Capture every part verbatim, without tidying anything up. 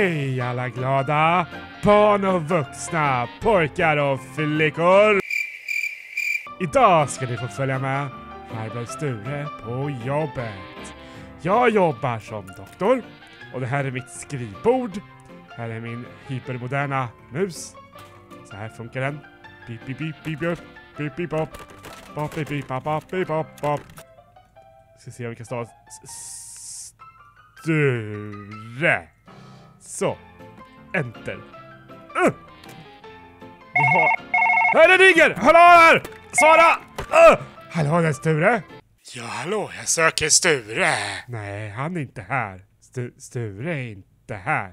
Hej alla glada barn och vuxna, pojkar och flickor. Idag ska ni få följa med farbror Sture på jobbet. Jag jobbar som doktor och det här är mitt skrivbord. Här är min hypermoderna mus. Så här funkar den. Pip pip pip pip pip pip pip pop. Pop pip pip pop pip pop pop. Ska se om vi kan stava Sture. Så. Enter. Uh! Vi har... Här är det ringer! Hallå där! Svara! Uh! Hallå där Sture? Ja, hallå, jag söker Sture. Nej, han är inte här. Stu Sture är inte här.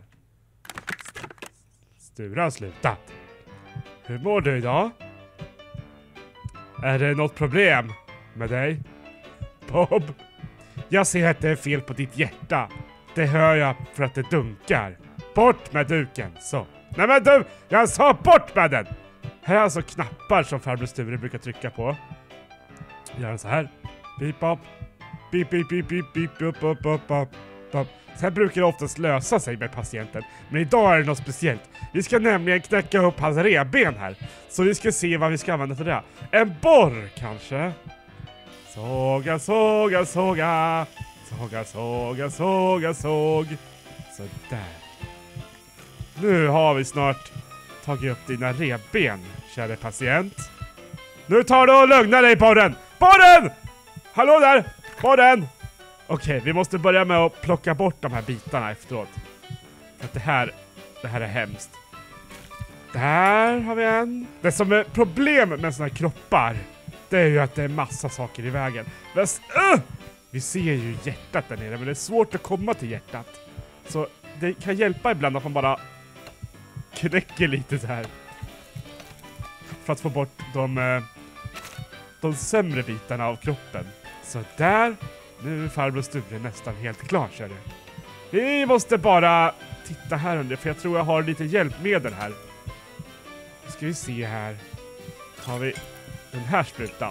Sture har slutat. Hur mår du idag? Är det något problem med dig? Bob? Jag ser att det är fel på ditt hjärta. Det hör jag för att det dunkar. Bort med duken, så. Nej men du, jag sa bort med den! Här är alltså knappar som farbror Sture brukar trycka på. Gör den så här. Pip pop. Pip pip pip pip pip pop pop pop pop pop. Sen brukar det oftast lösa sig med patienten. Men idag är det något speciellt. Vi ska nämligen knäcka upp hans revben här. Så vi ska se vad vi ska använda för det. En borr kanske. Såga, såga, såga. Såga, såga, såga, såg. Så där. Nu har vi snart tagit upp dina revben, kära patient. Nu tar du och lugna dig, borren! Borren! Hallå där! Borren! Okej, vi måste börja med att plocka bort de här bitarna efteråt. För att det här, det här är hemskt. Där har vi en. Det som är problem med såna här kroppar, det är ju att det är massa saker i vägen. Men, uh! Vi ser ju hjärtat där nere, men det är svårt att komma till hjärtat. Så det kan hjälpa ibland att man bara knäcker lite så här. För att få bort de, de sämre bitarna av kroppen. Så där, nu är farbror Sture nästan helt klar, kör det. Vi måste bara titta här under, för jag tror jag har lite hjälpmedel här. Nu ska vi se här. Har vi den här sprutan.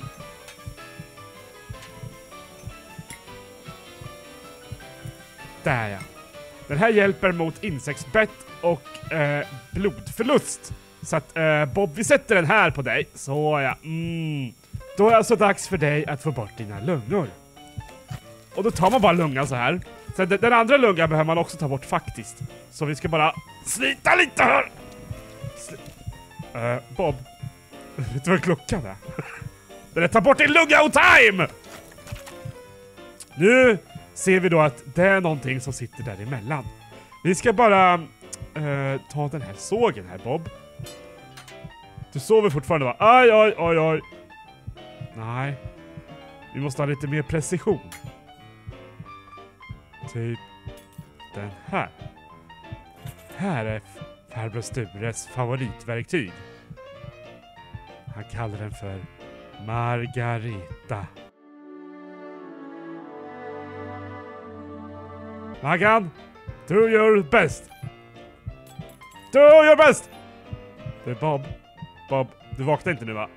Där ja. Den här hjälper mot insektsbett och eh, blodförlust. Så att eh, Bob, vi sätter den här på dig. Så ja. Mm. Då är det alltså dags för dig att få bort dina lungor. Och då tar man bara lungan så här. Sen den, den andra lungan behöver man också ta bort faktiskt. Så vi ska bara slita lite här. Sli uh, Bob. Vet du vad klockan är? Den är ta bort din lunga on time! Nu ser vi då att det är någonting som sitter där emellan. Vi ska bara uh, ta den här sågen här, Bob. Du sover fortfarande, va? Aj, aj, aj, aj. Nej. Vi måste ha lite mer precision. Typ den här. Här är farbror Stures favoritverktyg. Han kallar den för Margareta. Maggan, do your best. Do your best. Det är Bob. Bob, du vaknar inte nu, va?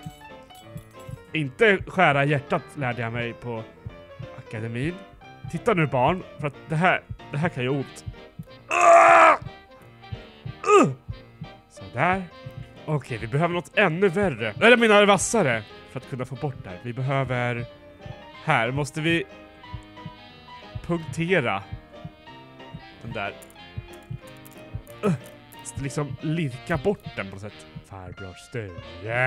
Inte skära hjärtat lärde jag mig på akademin. Titta nu, barn, för att det här, det här kan ju ont. Uh! Uh! Sådär. Okej, vi behöver något ännu värre. Eller mina vassare. För att kunna få bort det här. Vi behöver... Här måste vi... punktera. Den där. Uh! Liksom lirka bort den på något sätt. Farbror Sture.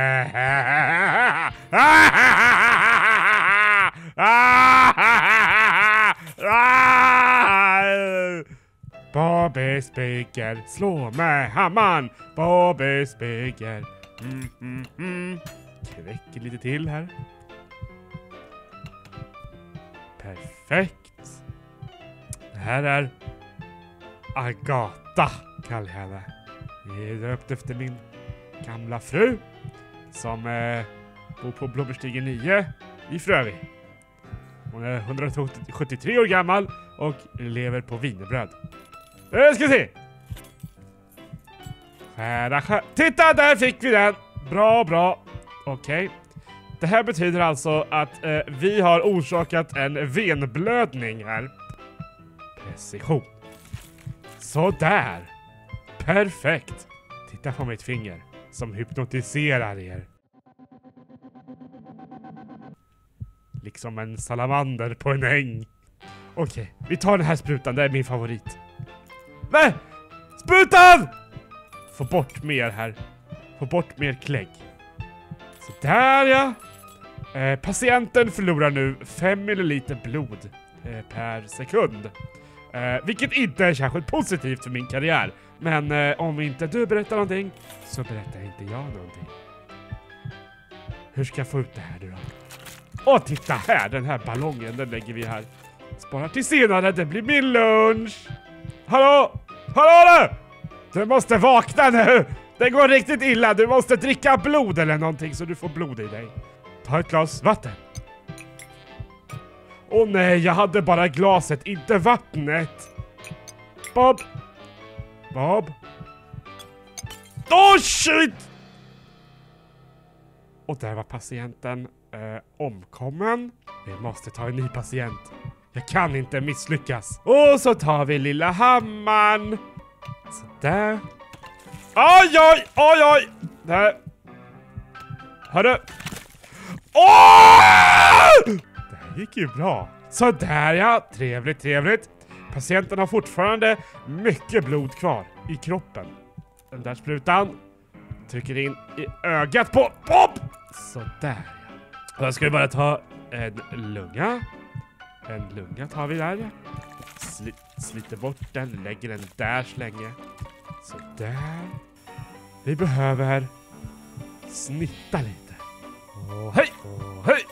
Bobby Spiker, slå med hammaren. Bobby Spiker. Mm, mm, mm. Knäcker lite till här. Perfekt. Det här är Agatha, kallar jag henne. Det är döpt efter min gamla fru som eh, bor på Blomsterstigen nio i Frövi. Hon är hundrasjuttiotre år gammal och lever på wienerbröd. Nu ska vi se. Skära, skära. Titta, där fick vi den. Bra, bra. Okej. Okay. Det här betyder alltså att eh, vi har orsakat en venblödning här. Precision. Så där. Perfekt. Titta på mitt finger som hypnotiserar er. Liksom en salamander på en äng. Okej, vi tar den här sprutan, det är min favorit. Nej! Sprutan! Få bort mer här. Få bort mer klägg. Så där ja. Eh, patienten förlorar nu fem milliliter blod eh, per sekund. Eh, vilket inte är särskilt positivt för min karriär. Men eh, om inte du berättar någonting så berättar inte jag någonting. Hur ska jag få ut det här nu då? Åh, titta här! Den här ballongen, den lägger vi här. Spara till senare, det blir min lunch. Hallå! Hallå du! Du måste vakna nu! Det går riktigt illa, du måste dricka blod eller någonting så du får blod i dig. Ta ett glas vatten. Åh nej, jag hade bara glaset, inte vattnet. Bob! Bob! Åh oh, shit! Och där var patienten eh, omkommen. Vi måste ta en ny patient. Jag kan inte misslyckas. Och så tar vi lilla hammaren. Så där. Oj, oj, oj, oj. Där. Hörru. Åh! Det här gick ju bra. Så där ja, trevligt, trevligt. Patienten har fortfarande mycket blod kvar i kroppen. Den där sprutan trycker in i ögat på Bob. Så där ja. Och då ska vi bara ta en lunga. En lunga tar vi där. Sli sliter bort den, lägger den där så länge. Så där. Vi behöver snitta lite. Och hej! Och hej!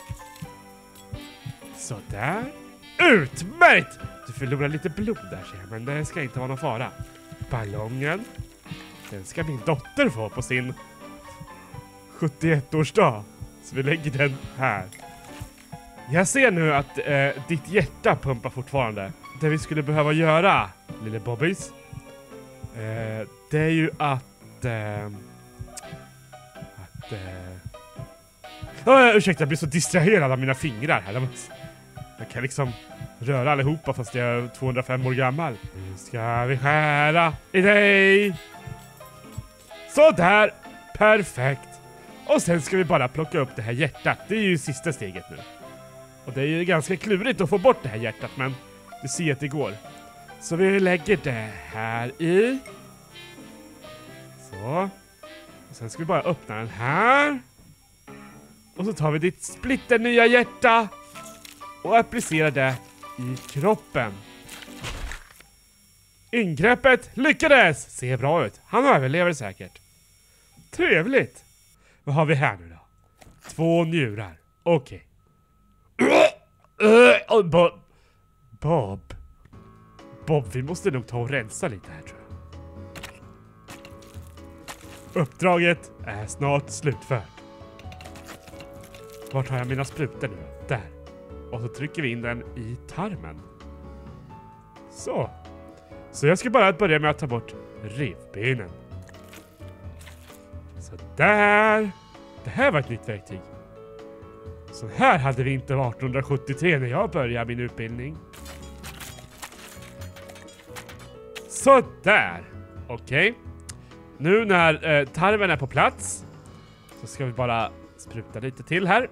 Så där. Utmärkt! Du förlorar lite blod där ser jag, men det ska inte vara någon fara. Ballongen. Den ska min dotter få på sin sjuttioett-årsdag. Så vi lägger den här. Jag ser nu att eh, ditt hjärta pumpar fortfarande. Det vi skulle behöva göra, lille Bobbys, eh, det är ju att... Eh, att... Eh... Oh, ursäkta, jag blir så distraherad av mina fingrar här. Jag kan liksom röra allihopa fast jag är tvåhundrafem år gammal. Nu ska vi skära i dig. Så där, perfekt. Och sen ska vi bara plocka upp det här hjärtat. Det är ju sista steget nu. Och det är ju ganska klurigt att få bort det här hjärtat, men du ser att det går. Så vi lägger det här i. Så. Och sen ska vi bara öppna den här. Och så tar vi ditt splitter nya hjärta och applicerar det i kroppen. Ingreppet lyckades! Ser bra ut. Han överlever säkert. Trevligt. Vad har vi här nu då? Två njurar. Okej. Okay. Bob. Bob. Bob, vi måste nog ta och rensa lite här tror jag. Uppdraget är snart slutfört. Var tar jag mina sprutor nu? Där. Och så trycker vi in den i tarmen. Så. Så jag ska bara börja med att ta bort revbenen. Så där. Det här var ett nytt verktyg. Så här hade vi inte arton sjuttiotre när jag började min utbildning. Så där. Okej. Okay. Nu när eh, tarmen är på plats så ska vi bara spruta lite till här.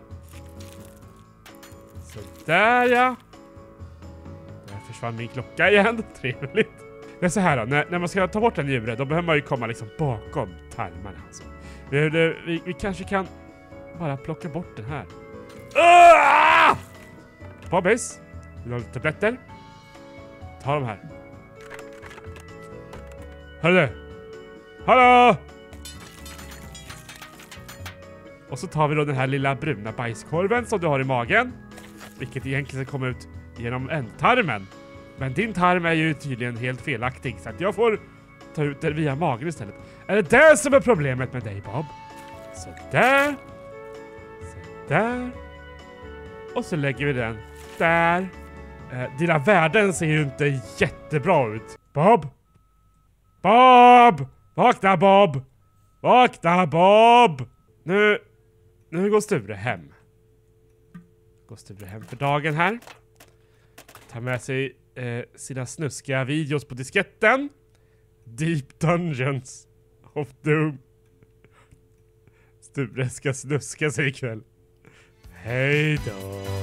Så där ja. Där försvann min klocka igen. Trevligt. Det är så här då. När, när man ska ta bort en njure då behöver man ju komma liksom bakom tarmarna. Alltså. Vi, vi, vi kanske kan bara plocka bort den här. Uh! Bobbys. Vill du ha lite tabletter? Ta de här. Hörru. Hallå! Och så tar vi då den här lilla bruna bajskorven som du har i magen. Vilket egentligen ska komma ut genom ändtarmen. Men din tarm är ju tydligen helt felaktig. Så att jag får ta ut den via magen istället. Är det det som är problemet med dig, Bob? Så där. Så där. Och så lägger vi den där. Eh, dina värden ser ju inte jättebra ut. Bob! Bob! Vakna, Bob! Vakna, Bob! Nu... Nu går Sture hem. Går Sture hem för dagen här. Tar med sig eh, sina snuskiga videos på disketten. Deep Dungeons of Doom. Sture ska snuska sig ikväll. Hej då.